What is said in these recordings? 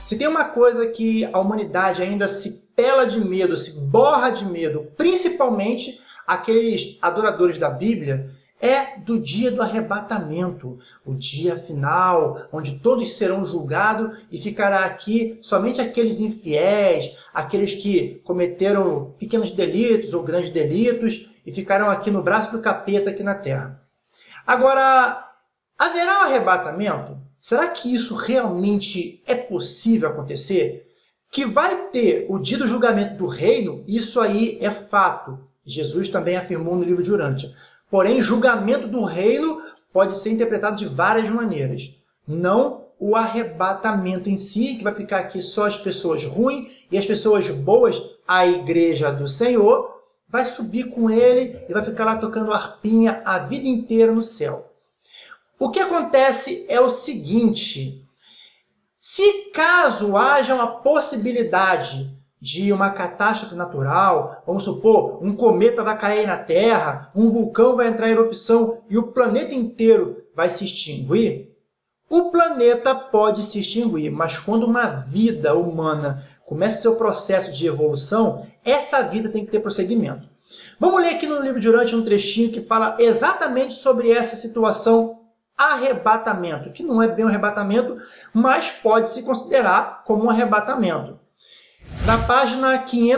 Se tem uma coisa que a humanidade ainda se pela de medo, se borra de medo, principalmente aqueles adoradores da Bíblia, é do dia do arrebatamento, o dia final, onde todos serão julgados e ficará aqui somente aqueles infiéis, aqueles que cometeram pequenos delitos ou grandes delitos e ficarão aqui no braço do capeta aqui na terra. Agora, haverá um arrebatamento? Será que isso realmente é possível acontecer? Que vai ter o dia do julgamento do reino, isso aí é fato. Jesus também afirmou no livro de Urântia. Porém, julgamento do reino pode ser interpretado de várias maneiras. Não o arrebatamento em si, que vai ficar aqui só as pessoas ruins e as pessoas boas, a igreja do Senhor, vai subir com ele e vai ficar lá tocando harpinha a vida inteira no céu. O que acontece é o seguinte: se caso haja uma possibilidade de uma catástrofe natural, vamos supor, um cometa vai cair na Terra, um vulcão vai entrar em erupção e o planeta inteiro vai se extinguir, o planeta pode se extinguir, mas quando uma vida humana começa seu processo de evolução, essa vida tem que ter prosseguimento. Vamos ler aqui no livro de Urântia um trechinho que fala exatamente sobre essa situação arrebatamento, que não é bem um arrebatamento, mas pode se considerar como um arrebatamento. Na página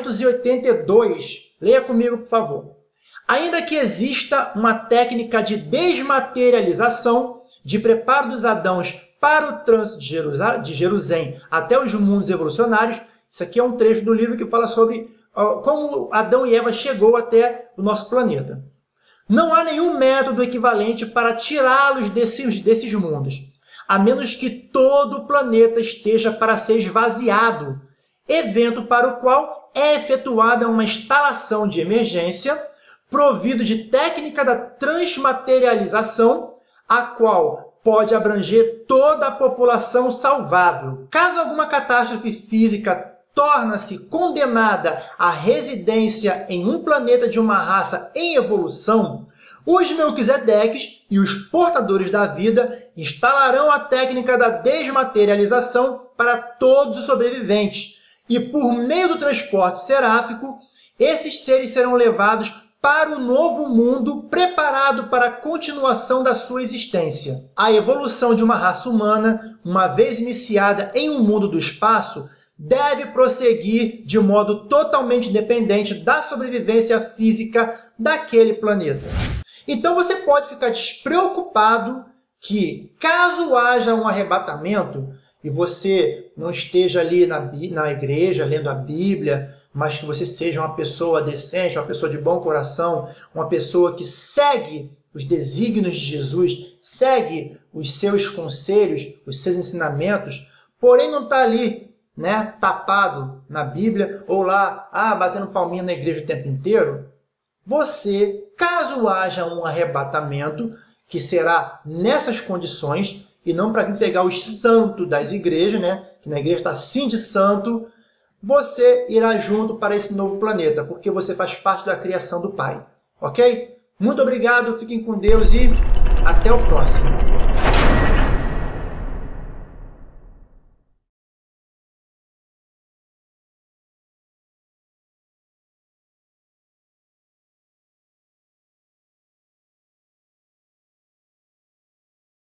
582, leia comigo, por favor. Ainda que exista uma técnica de desmaterialização, de preparo dos Adãos para o trânsito de Jerusalém até os mundos evolucionários, isso aqui é um trecho do livro que fala sobre como Adão e Eva chegou até o nosso planeta. Não há nenhum método equivalente para tirá-los desses mundos, a menos que todo o planeta esteja para ser esvaziado, evento para o qual é efetuada uma instalação de emergência, provido de técnica da transmaterialização, a qual pode abranger toda a população salvável. Caso alguma catástrofe física torna-se condenada à residência em um planeta de uma raça em evolução, os Melquisedeques e os portadores da vida instalarão a técnica da desmaterialização para todos os sobreviventes, e por meio do transporte seráfico, esses seres serão levados para o novo mundo preparado para a continuação da sua existência. A evolução de uma raça humana, uma vez iniciada em um mundo do espaço, deve prosseguir de modo totalmente independente da sobrevivência física daquele planeta. Então você pode ficar despreocupado que, caso haja um arrebatamento, e você não esteja ali na igreja lendo a Bíblia, mas que você seja uma pessoa decente, uma pessoa de bom coração, uma pessoa que segue os desígnios de Jesus, segue os seus conselhos, os seus ensinamentos, porém não está ali, tapado na Bíblia, ou lá, batendo palminha na igreja o tempo inteiro. Você, caso haja um arrebatamento, que será nessas condições, e não para vir pegar os santos das igrejas, que na igreja está assim de santo, você irá junto para esse novo planeta, porque você faz parte da criação do Pai. Ok? Muito obrigado, fiquem com Deus e até o próximo.